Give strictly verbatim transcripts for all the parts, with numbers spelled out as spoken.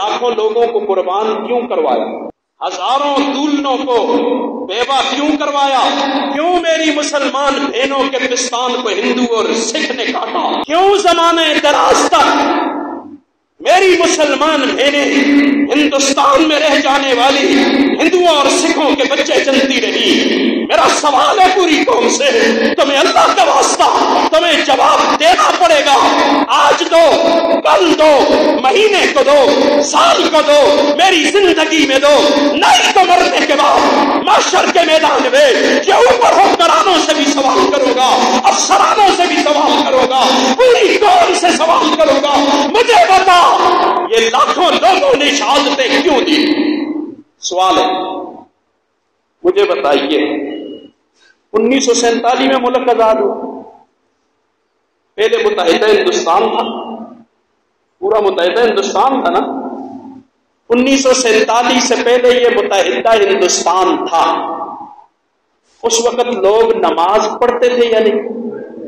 لاکھوں لوگوں کو قربان کیوں کروایا؟ ہزاروں دلہنوں کو بیوہ کیوں کروایا؟ کیوں میری مسلمان بہنوں کے پستان کو ہندو اور سکھ نے کاٹا؟ کیوں زمانے دراز تک میری مسلمان بہنیں ہندوستان میں رہ جانے والی ہندوؤں اور سکھوں کے بچے جنتی رہی؟ میرا سوال ہے پوری قوم سے، تمہیں اللہ کا واسطہ تمہیں جواب دینا پڑے گا۔ آج دو، کل دو، مہینے کو دو، سال کو دو، میری زندگی میں دو، نہیں تو مرنے کے بعد محشر کے میدان میں یہ اوپر حکمرانوں سے بھی سوال کروں گا، افسرانوں سے بھی سوال کروں گا، پوری قوم سے سوال کروں گا۔ مجھے بتا یہ لاکھوں لوگوں نے شہادتیں کیوں دی؟ سوال ہے، مجھے بتائیے انیس سو سینتالیس میں ملک آزاد ہوا، پہلے متحدہ ہندوستان تھا، پورا متحدہ ہندوستان تھا نا؟ انیس سو سینتالیس سے پہلے یہ متحدہ ہندوستان تھا، اس وقت لوگ نماز پڑھتے تھے یا نہیں؟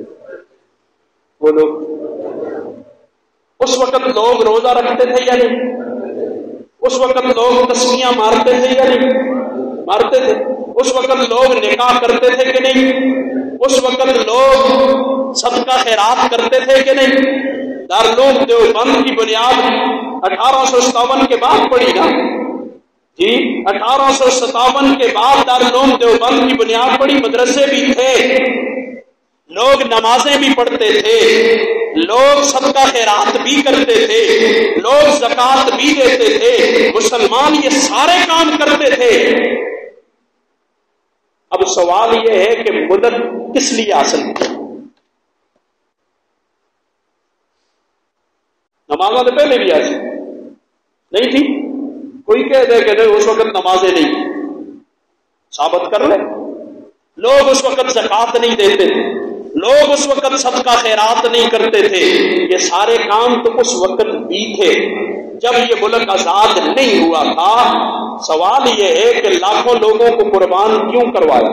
بولو، اس وقت لوگ روزہ رکھتے تھے یا نہیں؟ اس وقت لوگ تسبیحاں مارتے تھے یا نہیں؟ مارتے تھے۔ اس وقت لوگ نکاح کرتے تھے کہ نہیں؟ اس وقت لوگ صدقہ خیرات کرتے تھے کہ نہیں؟ دارالعلوم دیوبند کی بنیاد اٹھارہ سو ستاون کے بعد پڑی نا جی، اٹھارہ سو ستاون کے بعد دارالعلوم دیوبند کی بنیاد پڑی، مدرسے بھی تھے، لوگ نمازیں بھی پڑھتے تھے، لوگ صدقہ خیرات بھی کرتے تھے، لوگ زکوٰۃ بھی دیتے تھے، مسلمان یہ سارے کام کرتے تھے۔ اب سوال یہ ہے کہ ملک کس لیے حاصل کیا؟ نمازیں تو پہلے بھی حاصل نہیں تھی، کوئی کہہ دے کہ اس وقت نمازیں نہیں، ثابت کر لے۔ لوگ اس وقت زکوٰۃ نہیں دیتے تھے، لوگ اس وقت صدقہ خیرات نہیں کرتے تھے، یہ سارے کام تو اس وقت بھی تھے جب یہ ملک آزاد نہیں ہوا تھا۔ سوال یہ ہے کہ لاکھوں لوگوں کو قربان کیوں کروایا؟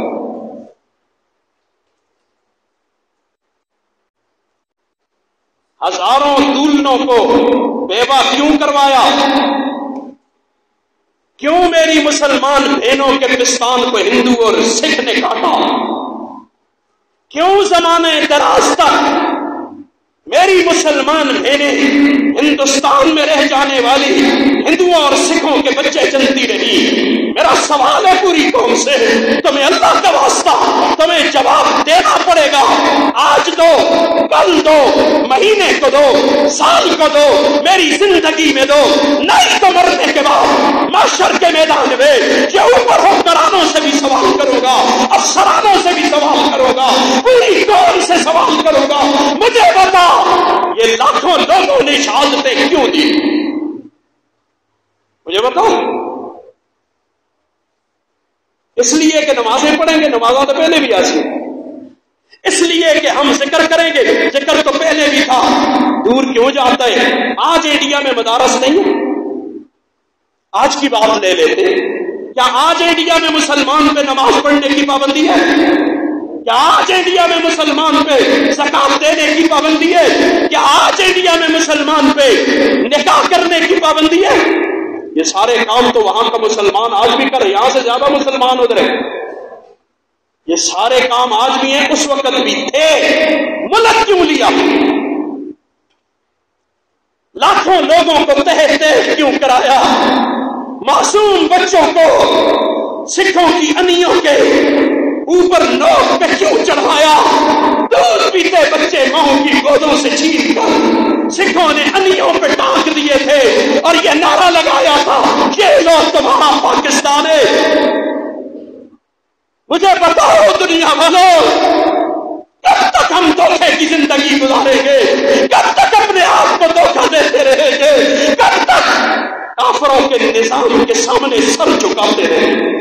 ہزاروں دلہنوں کو بیوہ کیوں کروایا؟ کیوں میری مسلمان بہنوں کے پستان کو ہندو اور سکھ نے کاٹا؟ کیوں زمانے دراز تک میری مسلمان بہنیں ہندوستان میں رہ جانے والی ہندوؤں اور سکھوں کے بچے جنتی رہی؟ میرا سوال ہے پوری قوم سے، تمہیں اللہ کا واسطہ تمہیں جواب دینا پڑے گا۔ آج دو، کل دو، مہینے کو دو، سال کو دو، میری زندگی میں دو، نہیں تو مرنے کے بعد محشر کے میدان میں یہ اوپر حکمرانوں سے بھی سوال کروں گا، افسرانوں سے بھی سوال کروں گا، پوری قوم سے سوال کروں گا۔ مجھے بتا یہ لاکھوں لوگوں نے شہادتیں کیوں دی؟ مجھے بتاؤ۔ اس لیے کہ نمازیں پڑھیں گے، نمازیں تو پہلے بھی آسی، اس لیے کہ ہم ذکر کریں گے، ذکر تو پہلے بھی تھا، دور کیوں جاتا ہے؟ آج انڈیا میں مدارس نہیں ہے، آج کی بات لے لیتے، کیا آج انڈیا میں مسلمان پہ نماز پڑھنے کی پابندی ہے؟ کیا آج انڈیا میں مسلمان پہ زکوٰۃ دینے کی پابندی ہے؟ کیا آج انڈیا میں مسلمان پہ نکاح کرنے کی پابندی ہے؟ یہ سارے کام تو وہاں کا مسلمان آج بھی کرے، یہاں سے زیادہ مسلمان ادھر ہے، یہ سارے کام آج بھی ہیں، اس وقت بھی تھے۔ ملک کیوں لیا؟ لاکھوں لوگوں کو تہ تہ کیوں کرایا؟ معصوم بچوں کو سکھوں کی انیوں کے اوپر نوک پہ کیوں چڑھایا؟ دودھ پیتے بچے ماں کی گودوں سے چھین کر سکھوں نے انیوں پہ ٹانک دیے تھے اور یہ نعرہ لگایا تھا، یہ لو تمہارا پاکستان ہے۔ مجھے بتاؤ دنیا والوں، کب تک ہم دھوکے کی زندگی گزاریں گے؟ کب تک اپنے آپ کو دھوکہ دیتے رہیں گے؟ کب تک کافروں کے نظام کے سامنے سر جھکاتے رہیں گے؟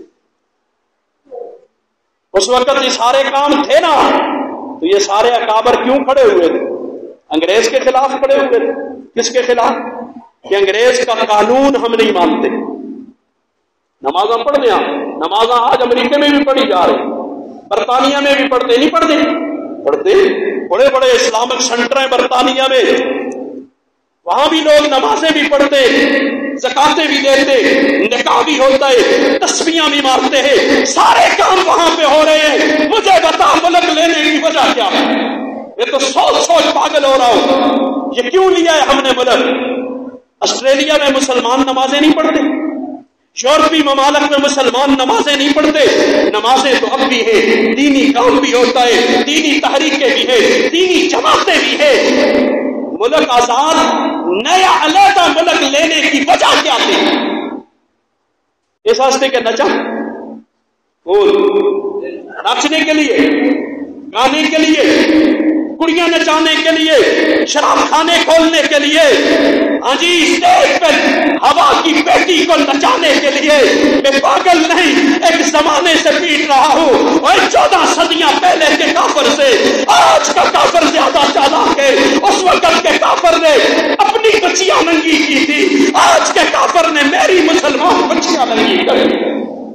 اس وقت یہ سارے کام تھے نا، تو یہ سارے اکابر کیوں کھڑے ہوئے تھے؟ انگریز کے خلاف کھڑے ہوئے تھے۔ کس کے خلاف؟ کہ انگریز کا قانون ہم نہیں مانتے۔ نمازاں پڑھتے ہیں، نمازاں آج امریکہ میں بھی پڑھی جا رہی، برطانیہ میں بھی پڑھتے نہیں پڑھتے پڑھتے بڑے بڑے اسلامک سینٹر ہیں برطانیہ میں، وہاں بھی لوگ نمازیں بھی پڑھتے، زکاتیں بھی دیتے، نکاح بھی ہوتا ہے، تسبیحاں بھی مارتے ہیں، سارے کام وہاں پہ ہو رہے ہیں، مجھے بتا ملک لینے کی وجہ کیا ہے؟ یہ تو سوچ سوچ پاگل ہو رہا ہوں، یہ کیوں لیا ہے ہم نے ملک؟ آسٹریلیا میں مسلمان نمازیں نہیں پڑھتے، یورپی ممالک میں مسلمان نمازیں نہیں پڑھتے، نمازیں تو اب بھی ہے، دینی کام بھی ہوتا ہے، دینی تحریکیں بھی ہے، دینی جماعتیں بھی ہے، ملک آزاد، نیا علیحدہ ملک لینے کی وجہ کیا تھی؟ اس واسطے کہ نچا بول ناچنے کے لیے، گانے کے لیے، کڑیاں نچانے کے لیے، شراب خانے کھولنے کے لیے، ہاں جی اسٹیج پہ ہوا کی بیٹی کو نچانے کے لیے، میں پاگل نہیں، ایک زمانے سے پیٹ رہا ہوں، اور چودہ صدیاں پہلے کے کافر سے آج کا کافر زیادہ چالاک ہے۔ اس وقت کے کافر نے اپنی بچیاں ننگی کی تھی، آج کے کافر نے میری مسلمان بچیاں ننگی کر دی۔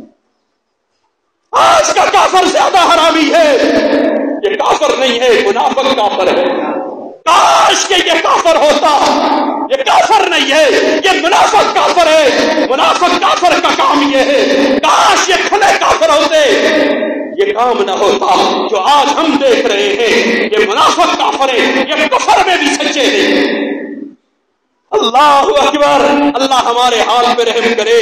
آج کا کافر زیادہ حرامی ہے، یہ کافر نہیں ہے، منافق کافر ہے۔ کاش کہ یہ کافر ہوتا، یہ کافر نہیں ہے، یہ منافق کافر ہے۔ منافق کافر کا کام یہ ہے، کاش یہ کھلے کافر ہوتے، یہ کام نہ ہوتا جو آج ہم دیکھ رہے ہیں۔ یہ منافق کافر ہے، یہ کفر میں بھی سچے ہیں۔ اللہ اکبر، اللہ ہمارے حال پہ رحم کرے۔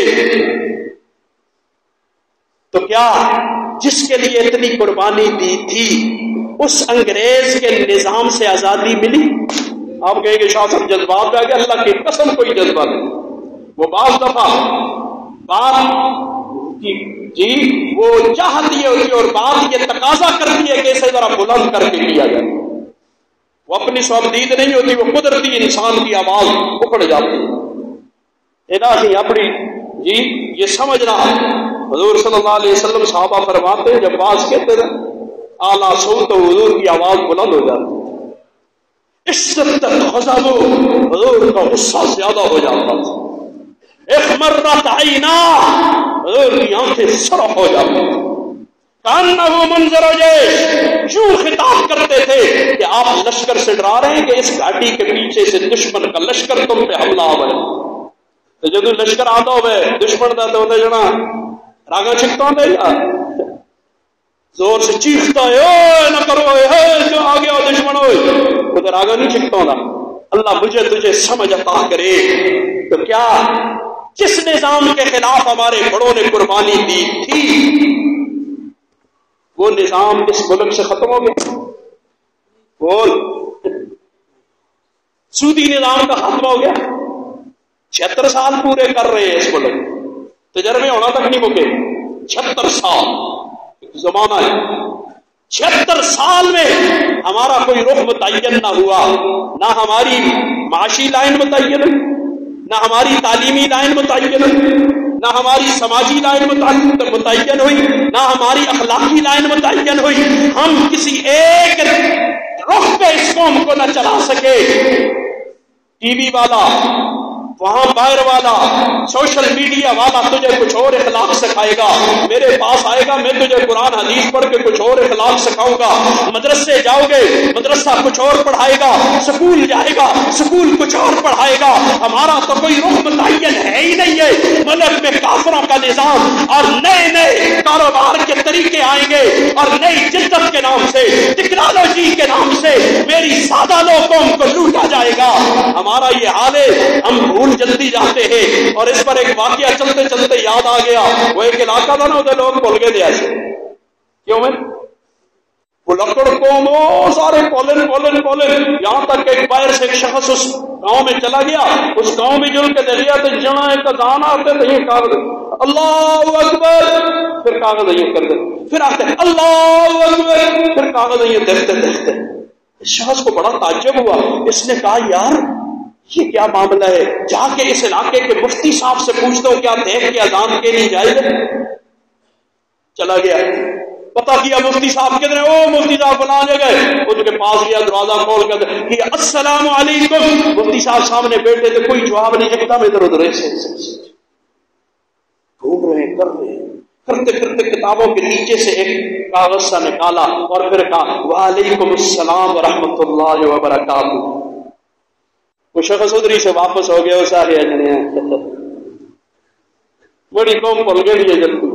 تو کیا جس کے لیے اتنی قربانی دی تھی اس انگریز کے نظام سے آزادی ملی؟ آپ کہیں گے شاہ صاحب جذبات آ گیا، اللہ کی قسم کوئی جذبہ نہیں۔ وہ بعض دفعہ بات جی وہ چاہت یہ ہوتی ہے اور بات یہ تقاضا کرتی ہے کہ اسے ذرا بلند کر کے کیا جائے، وہ اپنی سوابدید نہیں ہوتی، وہ قدرتی انسان کی آواز اکھڑ جاتی ہے۔ الہی اپنی جی یہ سمجھ رہا، حضور صلی اللہ علیہ وسلم صحابہ فرماتے ہیں جب باز کہتے تھے اعلیٰ صوت تو حضور کی آواز بلند ہو جاتی، عزت تک غضب حضور کا غصہ زیادہ ہو جاتا تھا، احمرت عینا حضور کی آنکھیں سرخ ہو جاتی تھی، کانہ منظر جیش یوں خطاب کرتے تھے کہ آپ لشکر سے ڈرا رہے ہیں کہ اس گھاٹی کے پیچھے سے دشمن کا لشکر تم پہ حملہ ہوئے، تو جدو لشکر آتا ہوئے دشمن دا تو ہوتے جنا راگا چھکتا ہوں دے یا زور سے چیختا ہے اوہ نہ کرو اے جو آگیا ہو دشمن ہوئے، وہ تو راگا نہیں چھکتا ہوں۔ اللہ مجھے تجھے سمجھ عطا کرے۔ تو کیا جس نظام کے خلاف ہمارے بڑوں نے قربانی دی تھی وہ نظام اس ملک سے ختم ہو گیا؟ بول سودی نظام کا ختم ہو گیا؟ چھہتر سال پورے کر رہے ہیں اس ملک، تجربے ہونا تک نہیں مکے، چھہتر سال زمانہ ہے، چھہتر سال میں ہمارا کوئی رخ متعین نہ ہوا، نہ ہماری معاشی لائن متعین، نہ ہماری تعلیمی لائن متعین، نہ ہماری سماجی لائن متعین ہوئی، نہ ہماری اخلاقی لائن متعین ہوئی۔ ہم کسی ایک رخ پہ اس قوم کو نہ چلا سکے۔ ٹی وی والا، وہاں باہر والا، سوشل میڈیا والا تجھے کچھ اور اخلاق سکھائے گا، میرے پاس آئے گا میں تجھے قرآن حدیث پڑھ کے کچھ اور اخلاق سکھاؤں گا، مدرسے جاؤ گے مدرسہ کچھ اور پڑھائے گا، سکول جائے گا سکول کچھ اور پڑھائے گا۔ ہمارا تو کوئی رخ متعین ہے ہی نہیں ہے۔ ملک میں کافروں کا نظام اور نئے نئے کاروبار کے طریقے آئیں گے اور نئی جدت کے نام سے، ٹیکنالوجی کے نام سے میری سادہ لوگوں کو لوٹا جائے گا۔ ہمارا یہ حال ہے، ہم بھول جلدی جاتے ہیں۔ اور اس پر ایک واقعہ چلتے چلتے یاد آ گیا، وہ ایک علاقہ تھا نا ادھر لوگ بول گئے تھے ایسے کیوں میں وہ لکڑ قوم سارے کولن کولن کولن، یہاں تک کہ ایک باہر سے ایک شخص اس گاؤں میں چلا گیا، اس گاؤں میں جل کے دریا تو جنا ایک کزان آتے تھے، یہ کاغذ اللہ اکبر، پھر کاغذ یہ کر دے، پھر آتے اللہ اکبر، پھر کاغذ یہ دیکھتے دیکھتے اس شخص کو بڑا تعجب ہوا۔ اس نے کہا یار یہ کیا معاملہ ہے، جا کے اس علاقے کے مفتی صاحب سے پوچھتا ہوں کیا دیکھ کے اذان کے نہیں جائز ہے۔ چلا گیا، پتہ کیا مفتی صاحب کدھر ہیں، او مفتی صاحب فلاں جگہ، ان کے پاس گیا، دروازہ کھول کر کہ السلام علیکم، مفتی صاحب سامنے بیٹھے تھے، کوئی جواب نہیں، ایک دم ادھر ادھر ایسے گھوم رہے کر رہے کرتے کرتے کتابوں کے نیچے سے ایک کاغذ سا نکالا اور پھر کہا وعلیکم السلام ورحمۃ اللہ وبرکاتہ۔ وہ شخص ادھری سے واپس ہو گیا، وہ سارے اجنے بڑی قوم بھول گئی ہے جلدی.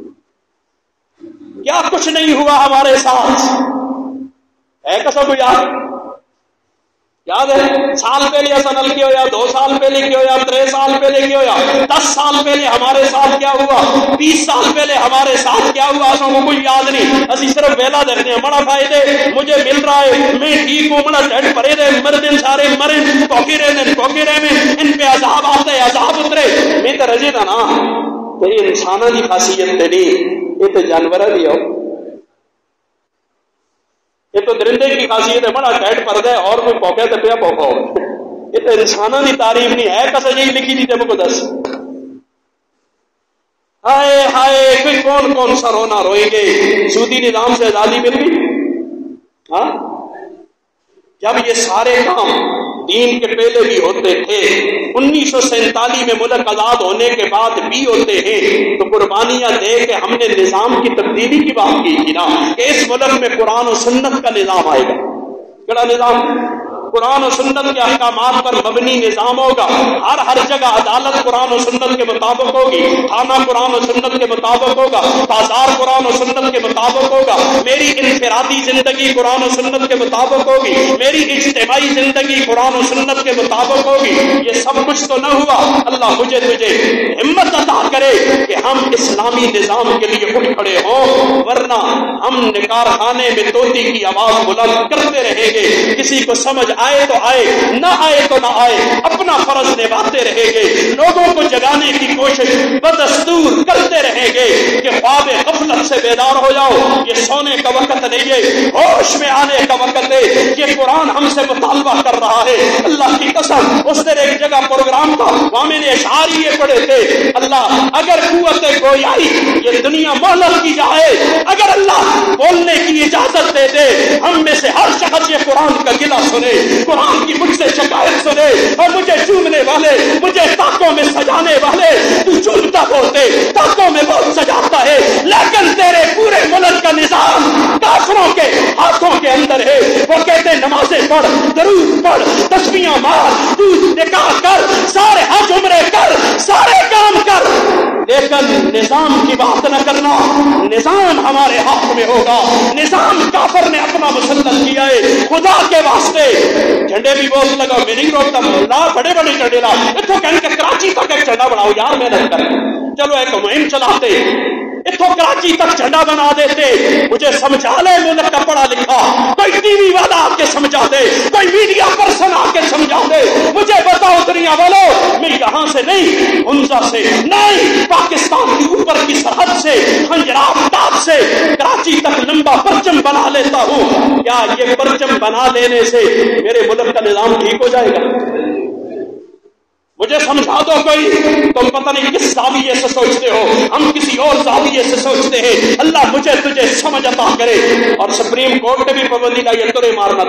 کیا کچھ نہیں ہوا ہمارے ساتھ ہے کسا کو یاد یاد ہے؟ سال پہلے ایسا نل کیا ہوا، دو سال پہلے کیا ہوا، تر سال پہلے کیا ہوا، دس سال پہلے ہمارے ساتھ کیا ہوا، بیس سال پہلے ہمارے ساتھ کیا ہوا، ایسا کو کوئی یاد نہیں. اسی صرف ویلا دیکھتے ہیں بڑا فائدے مجھے مل رہا ہے، میں ٹھیک ہوں، بڑا ڈیڈ پڑے دے مردن سارے مرن کوکی رہے کوکی رہے میں ان پہ عذاب آتے عذاب اترے. میں تو رجے تھا نا تو یہ انسانوں کی خاصیت نہیں، یہ تو جانور دی ہو، یہ تو درندے کی خاصیت ہے، بڑا ٹائٹ پر دے اور کوئی پوکے تو پیا پوکا ہو. یہ تو انسانوں کی تعریف نہیں ہے. کسا جی لکھی تھی تم کو دس ہائے ہائے کوئی کون کون سا رونا روئیں گے. سودی نظام سے آزادی مل گئی. ہاں جب یہ سارے کام دین کے پہلے بھی ہوتے تھے، انیس سو سینتالیس میں ملک آزاد ہونے کے بعد بھی ہوتے ہیں، تو قربانیاں دے کے ہم نے نظام کی تبدیلی کی بات کی تھی نا کہ اس ملک میں قرآن و سنت کا نظام آئے گا. کیا نظام؟ قرآن و سنت کے احکامات پر مبنی نظام ہوگا. ہر ہر جگہ عدالت قرآن و سنت کے مطابق ہوگی، تھانہ قرآن و سنت کے مطابق ہوگا، بازار قرآن و سنت کے مطابق ہوگا، میری انفرادی زندگی قرآن و سنت کے مطابق ہوگی، میری اجتماعی زندگی قرآن و سنت کے مطابق ہوگی. یہ سب کچھ تو نہ ہوا. اللہ مجھے تجھے ہمت عطا کرے کہ ہم اسلامی نظام کے لیے اٹھ کھڑے ہوں، ورنہ ہم نکار خانے میں طوطی کی آواز بلند کرتے رہیں گے. کسی کو سمجھ آئے تو آئے، نہ آئے تو نہ آئے، اپنا فرض نبھاتے رہیں گے. لوگوں کو جگانے کی کوشش بدستور کرتے رہیں گے کہ خواب غفلت سے بیدار ہو جاؤ. یہ سونے کا وقت نہیں ہے، ہوش میں آنے کا وقت ہے. یہ قرآن ہم سے مطالبہ کر رہا ہے. اللہ کی قسم اس دن ایک جگہ پروگرام تھا، وہاں میں نے اشعار یہ پڑھے تھے، اللہ اگر قوت گویائی یہ دنیا مہلت کی جائے، اگر اللہ بولنے کی اجازت دے دے، ہم میں سے ہر شخص یہ قرآن کا گلہ سنے، قرآن کی مجھ سے شکایت سنے اور مجھے چومنے والے، مجھے تاکوں میں سجانے والے. تو چومتا بولتے تاکوں میں بہت سجاتا ہے، لیکن تیرے پورے ملک کا نظام کافروں کے ہاتھوں کے اندر ہے. وہ کہتے نمازیں پڑھ، درود پڑھ، تسبیحاں مار، تو نکاح کر، سارے حج عمرے کر، سارے کام کر، لیکن نظام کی بات نہ کرنا. نظام ہمارے ہاتھ میں ہوگا. نظام کافر نے اپنا مسلط کیا ہے. خدا کے واسطے جھنڈے بھی بہت لگا، میں نہیں روکتا، لا بڑے بڑے جھنڈے لا. اتوں کہنے کہ کراچی تک ایک جھنڈا بناؤ یار، محنت کر، چلو ایک مہم چلاتے، اتوں کراچی تک جھنڈا بنا دیتے. مجھے سمجھا لے ملک کا پڑھا لکھا، کوئی ٹی وی والا آ کے سمجھا دے، کوئی میڈیا پرسن آ کے سمجھا دے. مجھے بتاؤ دنیا والوں، میں یہاں سے نہیں، ہنزا سے نہیں، پاکستان کی اوپر کی سرحد سے، خنجرآفتاب سے کراچی تک لمبا پرچم بنا لیتا ہوں. کیا یہ پرچم بنا لینے سے میرے ملک کا نظام ٹھیک ہو جائے گا؟ مجھے سمجھا دو کوئی. تم پتہ نہیں کس زاویے سے سوچتے ہو، ہم کسی اور زاویے سے سوچتے ہیں. اللہ مجھے تجھے سمجھ عطا کرے. اور سپریم کورٹ نے بھی پابندی لائی ہے ترے مارنا،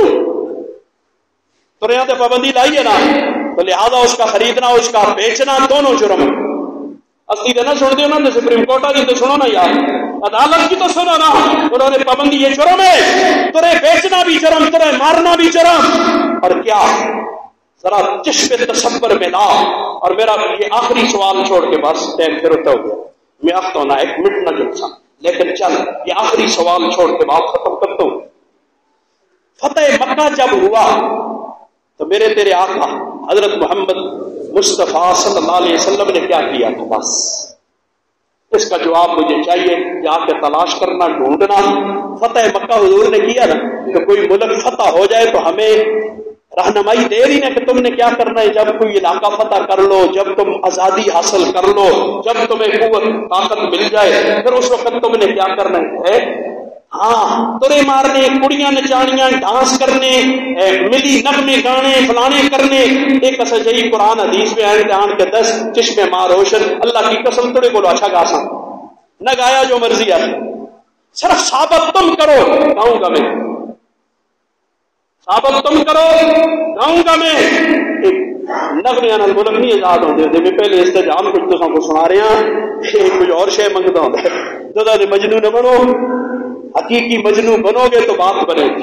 تریاں تے پابندی لائی ہے نا، تو لہذا اس کا خریدنا اس کا بیچنا دونوں جرم. اسی دے نہ سن دے نا، سپریم کورٹ کی تو سنو نا یار، عدالت کی تو سنو نا. انہوں نے پابندی، یہ جرم ہے، ترے بیچنا بھی جرم، ترے مارنا بھی جرم. اور کیا ذرا چشم تصور میں لا. اور میرا یہ آخری سوال چھوڑ کے بس ٹائم پھر ہوتا ہو گیا، میں اب تو نہ ایک منٹ نہ جلسا، لیکن چل یہ آخری سوال چھوڑ کے بات ختم کرتا ہوں. فتح مکہ جب ہوا تو میرے تیرے آقا حضرت محمد مصطفیٰ صلی اللہ علیہ وسلم نے کیا کیا تھا؟ بس اس کا جواب مجھے چاہیے، جا کے تلاش کرنا، ڈھونڈنا. فتح مکہ حضور نے کیا نا، کہ کوئی ملک فتح ہو جائے تو ہمیں رہنمائی دے رہی نا کہ تم نے کیا کرنا ہے. جب کوئی علاقہ فتح کر لو، جب تم آزادی حاصل کر لو، جب تمہیں قوت طاقت مل جائے، پھر اس وقت تم نے کیا کرنا ہے؟ ہاں ترے مارنے، کڑیاں نچانیاں، ڈانس کرنے، ملی نغمے گانے، فلانے کرنے. ایک سجائی قرآن حدیث میں آئے آن کے دس چشمے ماں روشن. اللہ کی قسم تڑے بولو اچھا گا سا نہ گایا جو مرضی ہے، صرف ثابت تم کرو گاؤں گا میں، ثابت تم کرو گاؤں گا میں. نغمے نال ملک نہیں آزاد ہوتے. میں پہلے استجام کچھ تو کو سنا رہے ہیں، کچھ اور شے منگتا ہوں. دادا نے مجنو نہ بنو، حقیقی مجنو بنو گے تو بات بنے گی.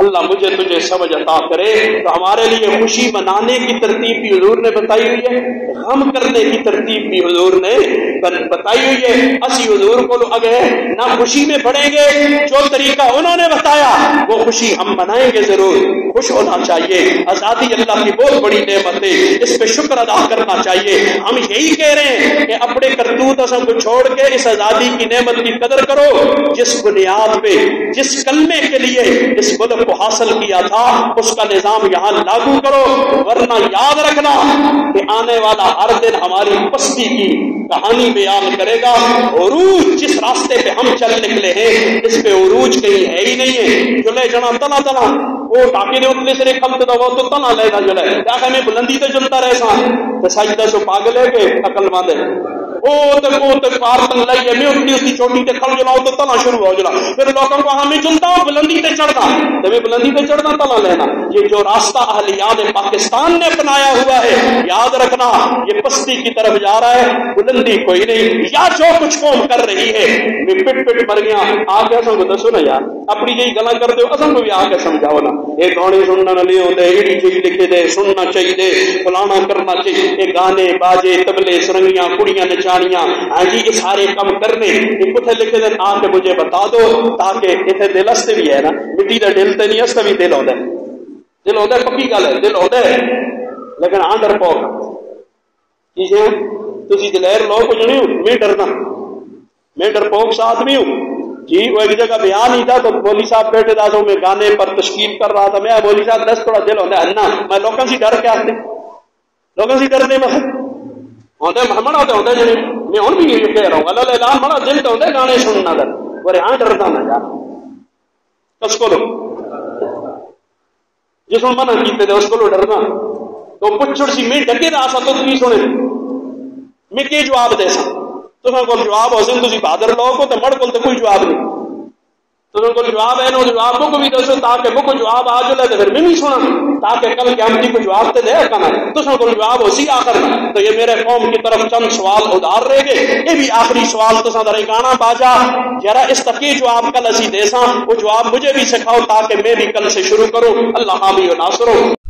اللہ مجھے تجھے سمجھ عطا کرے۔ تو ہمارے لیے خوشی منانے کی ترتیب بھی حضور نے بتائی ہوئی ہے، غم کرنے کی ترتیب بھی حضور نے بتائی ہوئی ہے۔ اسی حضور کو اگر نہ خوشی میں پڑیں گے، جو طریقہ انہوں نے بتایا وہ خوشی ہم منائیں گے ضرور۔ خوش ہونا چاہیے، آزادی اللہ کی بہت بڑی نعمت ہے، اس پہ شکر ادا کرنا چاہیے۔ ہم یہی کہہ رہے ہیں کہ اپنے کرتوت سب کو چھوڑ کے اس آزادی کی نعمت کی قدر کرو، جس بنیاد پہ جس کلمے کے لیے اس ملک کو حاصل کیا تھا اس کا نظام یہاں لاگو کرو، ورنہ یاد رکھنا کہ آنے والا ہر دن ہماری پستی کی کہانی بیان کرے گا۔ عروج جس راستے پہ ہم چل نکلے ہیں اس پہ عروج کہیں ہے ہی نہیں ہے۔ جلے جنا تلا تلا وہ ٹاکے دے اتنے سے کھلتے تو وہ تو تلا لے گا جلے کیا کہ میں بلندی تے چلتا رہے سا تے سجدہ سو پاگل ہے کہ عقل مند ہے۔ او تے کو تے پار تن لئی میں اتنی اس کی چوٹی تے کھل جلاؤ تو تلا شروع ہو جلا، پھر لوگوں کو ہاں میں چلتا ہوں بلندی تے چڑھتا تے میں بلندی تے چڑھتا تلا لینا۔ یہ جو راستہ اہلیان پاکستان نے اپنایا ہوا ہے، یاد رکھنا یہ پستی کی طرف جا رہا ہے، بلندی کوئی نہیں۔ یا جو کچھ قوم کر رہی ہے میں پٹ پٹ مر گیا آ کے اساں کو دسو نا یار، اپنی یہی گلاں کر دو اساں کو بھی آ کے سمجھاؤ نا۔ یہ گانے سننا نہ لے ہوندے ایڈی چیز لکھے دے سننا چاہیے فلانا کرنا چاہیے، یہ گانے باجے تبلے سرنگیاں کڑیاں نچانیاں ہاں جی یہ سارے کم کرنے یہ کتنے لکھے دے آ کے مجھے بتا دو تاکہ اتنے دل استے بھی ہے نا، مٹی دا دل تے نہیں استا بھی دل ہوندا ہے، دل ہوندا ہے پکی گل ہے دل ہوندا ہے لیکن آ ڈر پاؤ چیزیں تسی دلیر لوگ کچھ نہیں ہو، میں ڈرنا میں ڈرپوک سا آدمی ہوں جی۔ وہ ایک جگہ بیان ہی تھا تو مولوی صاحب بیٹھے تھا تو میں گانے پر تشکیل کر رہا تھا، میں مولوی صاحب دس تھوڑا دل ہوتا ہے انا میں لوگوں سے ڈر کے آتے لوگوں سے ڈرتے میں ہوتے محمد ہوتے ہوتے جی میں ہوں بھی یہ کہہ رہا ہوں اللہ اعلان بڑا دل تو ہوتا ہے گانے سننا در وہ ہاں ڈرتا نہ جا اس کو لو جس میں منع کیتے تھے اس کو لو ڈرنا تو پچھڑ سی میں ڈگے دا سا تو کی سنے میں کی جواب دے سا تو کو جواب حسین تھی بہادر لوگ کو تو مڑ کو تو کوئی جواب نہیں تو کو جواب ہے نا جواب کو بھی دسو تاکہ وہ کو جواب آ جائے تو پھر میں نہیں سنا تاکہ کل قیامتی کو جواب تو دے کنا تو کو جواب اسی آخر تو یہ میرے قوم کی طرف چند سوال ادھار رہ گئے یہ بھی آخری سوال تو سا درکانا باجا ذرا اس تک یہ جواب کل اسی دے سا وہ جواب مجھے بھی سکھاؤ تاکہ میں بھی کل سے شروع کروں۔ اللہ حامی و ناصر ہو۔